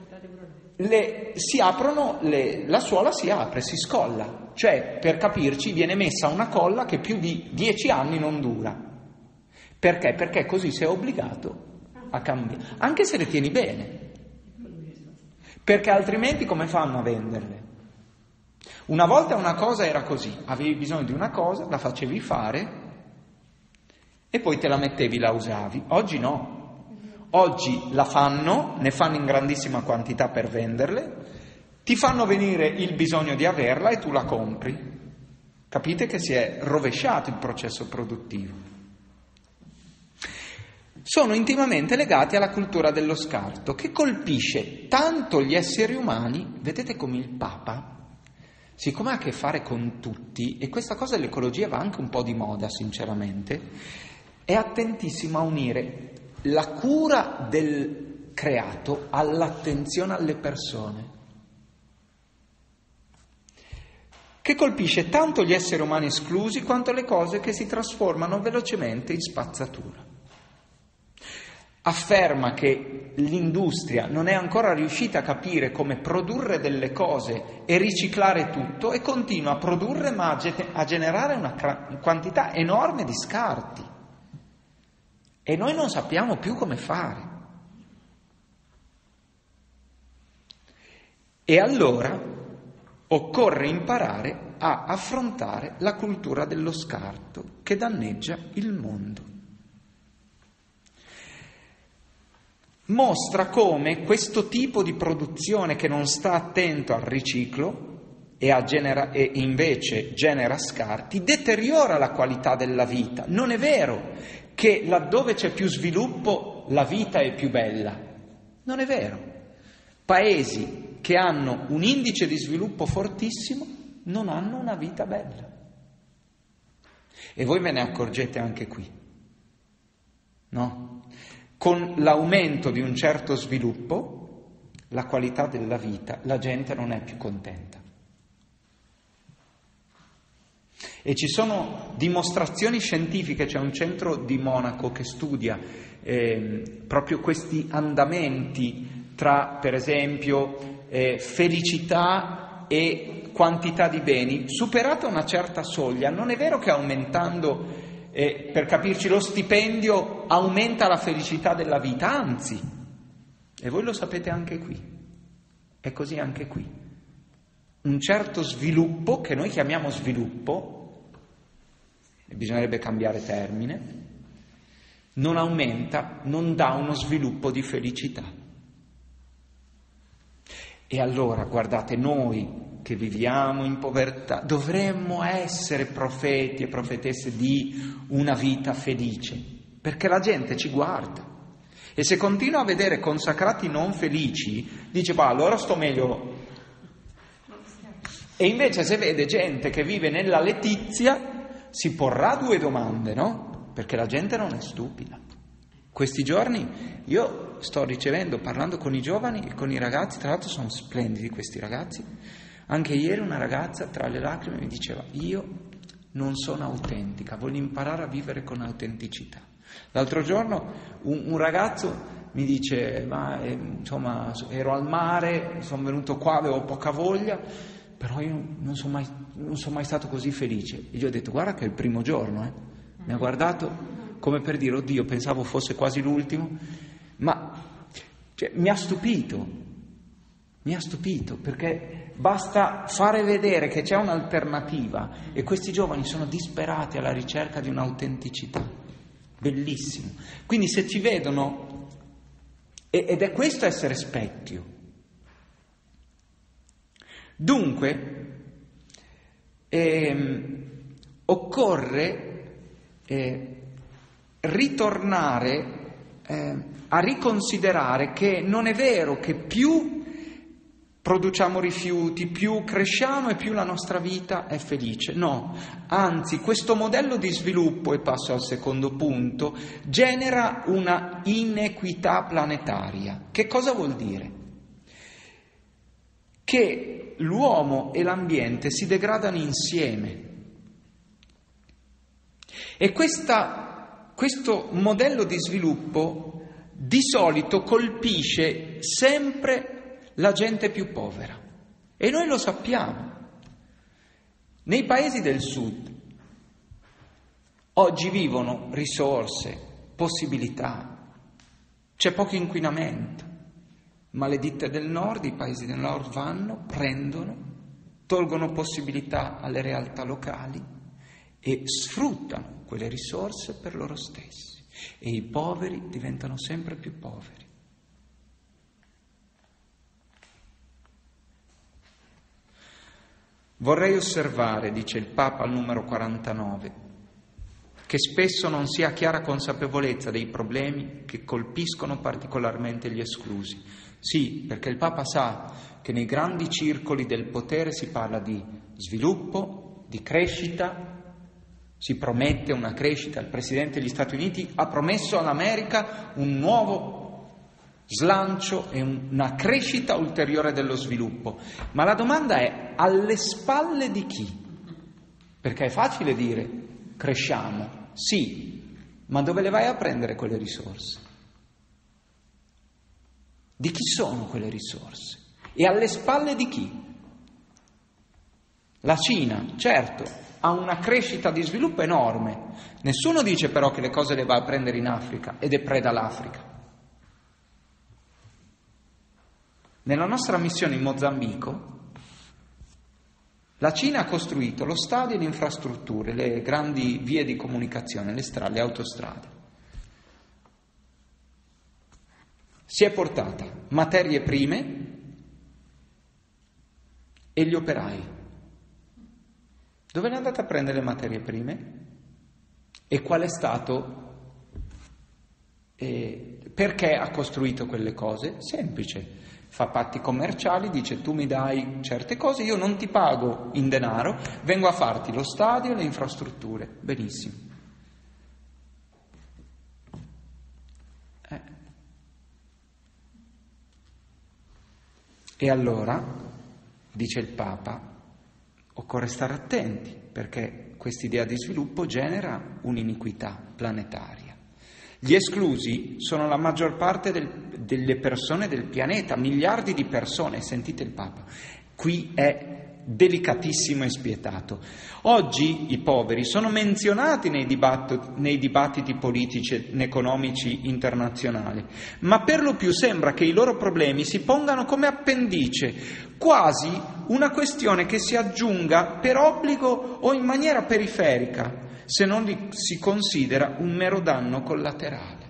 si aprono, la suola si apre, si scolla. Cioè, per capirci, viene messa una colla che più di 10 anni non dura. Perché? Perché così sei obbligato a cambiare, anche se le tieni bene. Perché altrimenti come fanno a venderle? Una volta una cosa era così, avevi bisogno di una cosa, la facevi fare e poi te la mettevi, la usavi. Oggi no. Oggi la fanno, ne fanno in grandissima quantità per venderle, ti fanno venire il bisogno di averla e tu la compri. Capite che si è rovesciato il processo produttivo. Sono intimamente legati alla cultura dello scarto, che colpisce tanto gli esseri umani. Vedete come il Papa, siccome ha a che fare con tutti, e questa cosa dell'ecologia va anche un po' di moda sinceramente, è attentissimo a unire la cura del creato all'attenzione alle persone, che colpisce tanto gli esseri umani esclusi quanto le cose che si trasformano velocemente in spazzatura. Afferma che l'industria non è ancora riuscita a capire come produrre delle cose e riciclare tutto, e continua a produrre ma a generare una quantità enorme di scarti. E noi non sappiamo più come fare. E allora occorre imparare a affrontare la cultura dello scarto che danneggia il mondo. Mostra come questo tipo di produzione che non sta attento al riciclo e invece genera scarti, deteriora la qualità della vita. Non è vero che laddove c'è più sviluppo la vita è più bella. Non è vero. Paesi che hanno un indice di sviluppo fortissimo non hanno una vita bella. E voi ve ne accorgete anche qui, no? Con l'aumento di un certo sviluppo, la qualità della vita, la gente non è più contenta. E ci sono dimostrazioni scientifiche, c'è un centro di Monaco che studia proprio questi andamenti tra, per esempio, felicità e quantità di beni. Superata una certa soglia, non è vero che aumentando, per capirci, lo stipendio aumenta la felicità della vita, anzi, e voi lo sapete anche qui, è così anche qui. Un certo sviluppo, che noi chiamiamo sviluppo, e bisognerebbe cambiare termine, non aumenta, non dà uno sviluppo di felicità. E allora, guardate, noi che viviamo in povertà dovremmo essere profeti e profetesse di una vita felice, perché la gente ci guarda. E se continua a vedere consacrati non felici, dice, allora sto meglio. E invece se vede gente che vive nella letizia, si porrà 2 domande, no? Perché la gente non è stupida. Questi giorni io sto ricevendo, parlando con i giovani e con i ragazzi, tra l'altro sono splendidi questi ragazzi. Anche ieri una ragazza tra le lacrime mi diceva, io non sono autentica, voglio imparare a vivere con autenticità. L'altro giorno un ragazzo mi dice, insomma, ero al mare, sono venuto qua, avevo poca voglia, però io non sono mai stato così felice. E gli ho detto, guarda che è il primo giorno, Mi ha guardato come per dire, oddio, pensavo fosse quasi l'ultimo, ma mi ha stupito, perché basta fare vedere che c'è un'alternativa e questi giovani sono disperati alla ricerca di un'autenticità. Bellissimo. Quindi se ci vedono, ed è questo essere specchio. Dunque, occorre ritornare a riconsiderare che non è vero che più produciamo rifiuti, più cresciamo e più la nostra vita è felice. No, anzi, questo modello di sviluppo, e passo al secondo punto, genera una inequità planetaria. Che cosa vuol dire? Che l'uomo e l'ambiente si degradano insieme. E questo modello di sviluppo di solito colpisce sempre la gente più povera, e noi lo sappiamo. Nei paesi del sud oggi vivono risorse, possibilità, c'è poco inquinamento, ma le ditte del nord, i paesi del nord vanno, prendono, tolgono possibilità alle realtà locali e sfruttano quelle risorse per loro stessi, e i poveri diventano sempre più poveri. Vorrei osservare, dice il Papa al numero 49, che spesso non si ha chiara consapevolezza dei problemi che colpiscono particolarmente gli esclusi. Sì, perché il Papa sa che nei grandi circoli del potere si parla di sviluppo, di crescita, si promette una crescita. Il Presidente degli Stati Uniti ha promesso all'America un nuovo slancio e una crescita ulteriore dello sviluppo. Ma la domanda è: alle spalle di chi? Perché è facile dire cresciamo, sì, ma dove le vai a prendere quelle risorse? Di chi sono quelle risorse? E alle spalle di chi? La Cina, certo, ha una crescita di sviluppo enorme. Nessuno dice però che le cose le va a prendere in Africa ed è preda l'Africa. Nella nostra missione in Mozambico, la Cina ha costruito lo stadio e le infrastrutture, le grandi vie di comunicazione, le strade, le autostrade. Si è portata materie prime e gli operai. Dove è andata a prendere le materie prime? E qual è stato? Perché ha costruito quelle cose? Semplice. Fa patti commerciali, dice: tu mi dai certe cose, io non ti pago in denaro, vengo a farti lo stadio e le infrastrutture. Benissimo. E allora, dice il Papa, occorre stare attenti, perché quest'idea di sviluppo genera un'iniquità planetaria. Gli esclusi sono la maggior parte delle persone del pianeta, miliardi di persone, sentite il Papa. Qui è delicatissimo e spietato. Oggi i poveri sono menzionati nei dibattiti politici ed economici internazionali, ma per lo più sembra che i loro problemi si pongano come appendice, quasi una questione che si aggiunga per obbligo o in maniera periferica, se non li si considera un mero danno collaterale.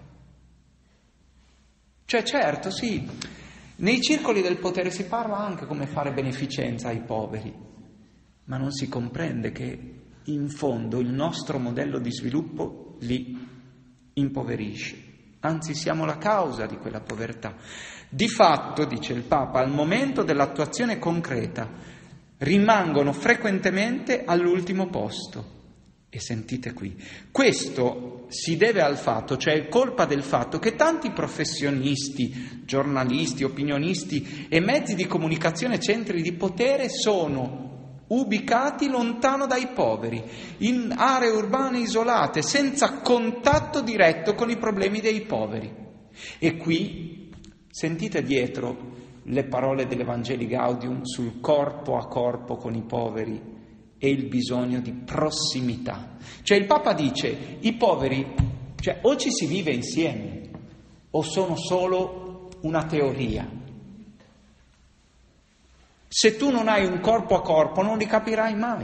Cioè, certo, sì, nei circoli del potere si parla anche come fare beneficenza ai poveri, ma non si comprende che in fondo il nostro modello di sviluppo li impoverisce, anzi siamo la causa di quella povertà. Di fatto, dice il Papa, al momento dell'attuazione concreta rimangono frequentemente all'ultimo posto. E sentite qui, questo si deve al fatto, cioè è colpa del fatto che tanti professionisti, giornalisti, opinionisti e mezzi di comunicazione, centri di potere sono ubicati lontano dai poveri, in aree urbane isolate, senza contatto diretto con i problemi dei poveri. E qui sentite dietro le parole dell'Evangelii Gaudium sul corpo a corpo con i poveri e il bisogno di prossimità. Cioè il Papa dice: i poveri, cioè, o ci si vive insieme o sono solo una teoria. Se tu non hai un corpo a corpo non li capirai mai.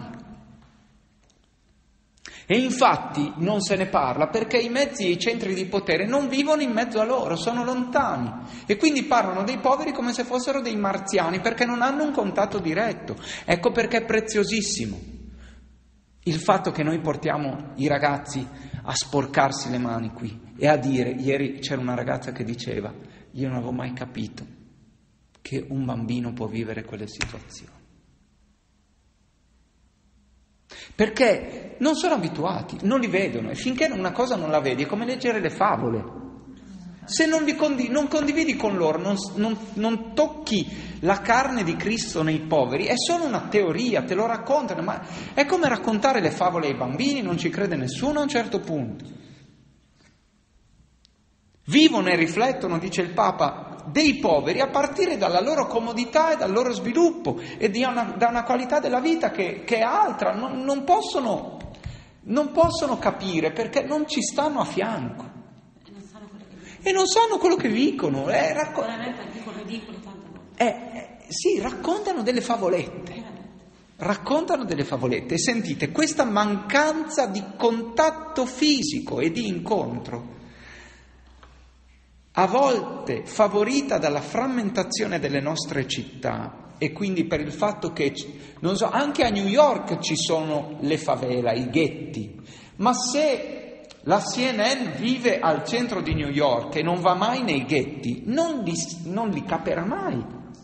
E infatti non se ne parla perché i mezzi e i centri di potere non vivono in mezzo a loro, sono lontani, e quindi parlano dei poveri come se fossero dei marziani, perché non hanno un contatto diretto. Ecco perché è preziosissimo il fatto che noi portiamo i ragazzi a sporcarsi le mani qui e a dire, ieri c'era una ragazza che diceva, io non avevo mai capito che un bambino può vivere quelle situazioni. Perché non sono abituati, non li vedono, e finché una cosa non la vedi è come leggere le favole. Se non condividi con loro, non tocchi la carne di Cristo nei poveri, è solo una teoria, te lo raccontano, ma è come raccontare le favole ai bambini, non ci crede nessuno a un certo punto. Vivono e riflettono, dice il Papa, dei poveri a partire dalla loro comodità e dal loro sviluppo e da una qualità della vita che è altra, non possono capire perché non ci stanno a fianco. E non sanno quello che dicono. Sì, raccontano delle favolette. Raccontano delle favolette. E sentite, questa mancanza di contatto fisico e di incontro, a volte favorita dalla frammentazione delle nostre città, e quindi per il fatto che, non so, anche a New York ci sono le favela, i ghetti, ma se la CNN vive al centro di New York e non va mai nei ghetti, non li capirà mai.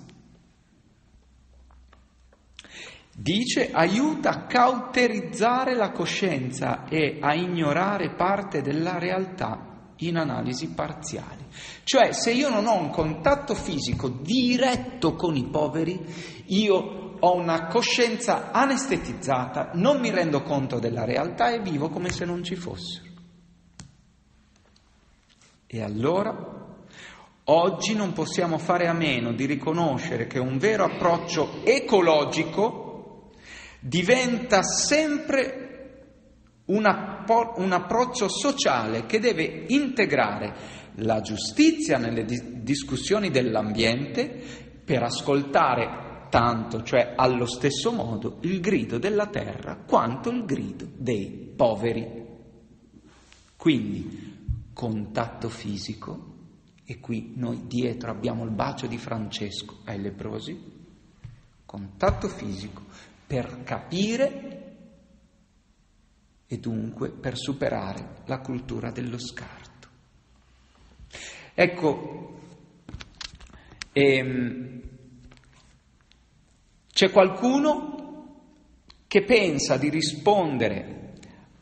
Dice, aiuta a cauterizzare la coscienza e a ignorare parte della realtà in analisi parziali. Cioè, se io non ho un contatto fisico diretto con i poveri, io ho una coscienza anestetizzata, non mi rendo conto della realtà e vivo come se non ci fossero. E allora, oggi non possiamo fare a meno di riconoscere che un vero approccio ecologico diventa sempre un approccio sociale che deve integrare la giustizia nelle discussioni dell'ambiente per ascoltare tanto, cioè allo stesso modo, il grido della terra quanto il grido dei poveri. Quindi, contatto fisico, e qui noi dietro abbiamo il bacio di Francesco ai leprosi, contatto fisico per capire e dunque per superare la cultura dello scarto. Ecco, c'è qualcuno che pensa di rispondere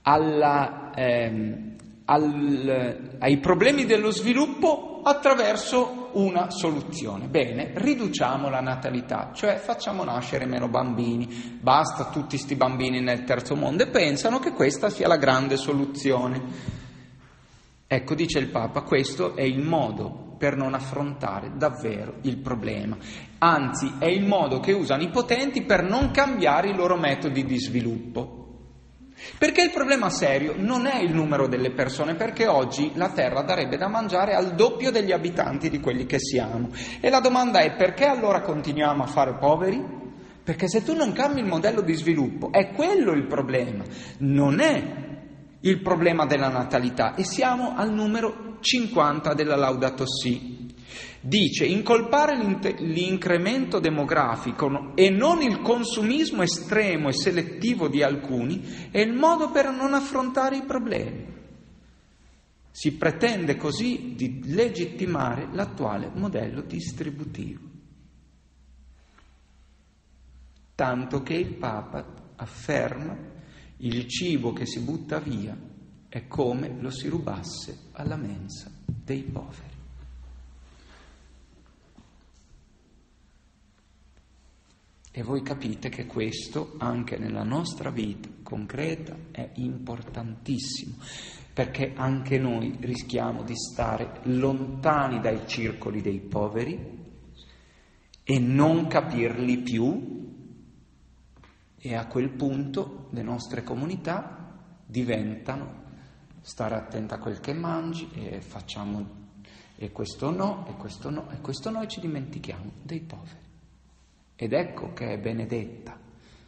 ai problemi dello sviluppo attraverso una soluzione. Bene, riduciamo la natalità, cioè facciamo nascere meno bambini, basta tutti sti bambini nel terzo mondo, e pensano che questa sia la grande soluzione. Ecco, dice il Papa, questo è il modo per non affrontare davvero il problema. Anzi, è il modo che usano i potenti per non cambiare i loro metodi di sviluppo. Perché il problema serio non è il numero delle persone, perché oggi la Terra darebbe da mangiare al doppio degli abitanti di quelli che siamo. E la domanda è: perché allora continuiamo a fare poveri? Perché se tu non cambi il modello di sviluppo, è quello il problema, non è il problema della natalità. E siamo al numero 50 della Laudato Si. Dice: incolpare l'incremento demografico e non il consumismo estremo e selettivo di alcuni è il modo per non affrontare i problemi. Si pretende così di legittimare l'attuale modello distributivo. Tanto che il Papa afferma: il cibo che si butta via è come lo si rubasse alla mensa dei poveri. E voi capite che questo, anche nella nostra vita concreta, è importantissimo, perché anche noi rischiamo di stare lontani dai circoli dei poveri e non capirli più, e a quel punto le nostre comunità diventano stare attenta a quel che mangi e facciamo e questo no, e questo no, e questo no, e ci dimentichiamo dei poveri. Ed ecco che è benedetta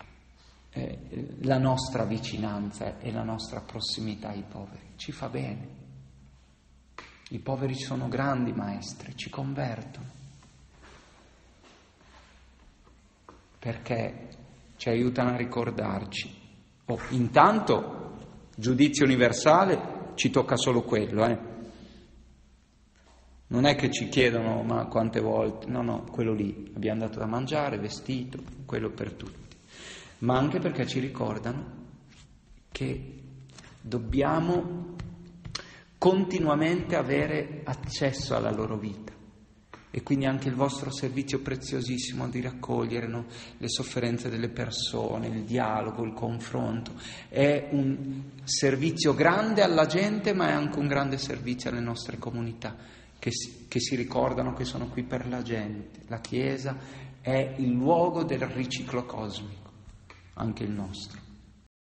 la nostra vicinanza e la nostra prossimità ai poveri. Ci fa bene. I poveri sono grandi maestri, ci convertono. Perché ci aiutano a ricordarci. Intanto, giudizio universale, ci tocca solo quello, Non è che ci chiedono ma quante volte, no, quello lì, abbiamo dato da mangiare, vestito, quello per tutti, ma anche perché ci ricordano che dobbiamo continuamente avere accesso alla loro vita e quindi anche il vostro servizio preziosissimo di raccogliere le sofferenze delle persone, il dialogo, il confronto, è un servizio grande alla gente, ma è anche un grande servizio alle nostre comunità che si ricordano che sono qui per la gente. La Chiesa è il luogo del riciclo cosmico, anche il nostro.